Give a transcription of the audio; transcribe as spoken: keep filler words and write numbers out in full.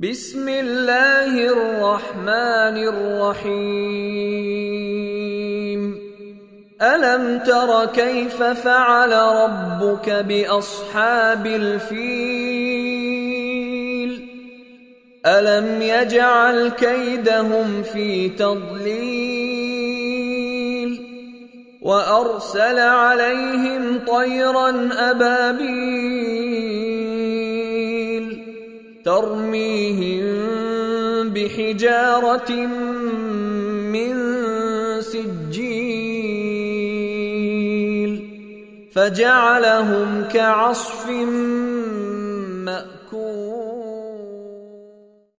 بسم الله الرحمن الرحيم ألم تر كيف فعل ربك بأصحاب الفيل ألم يجعل كيدهم في تضليل وأرسل عليهم طيرا أبابيل ترميهم بحجارة من سجيل فجعلهم كعصف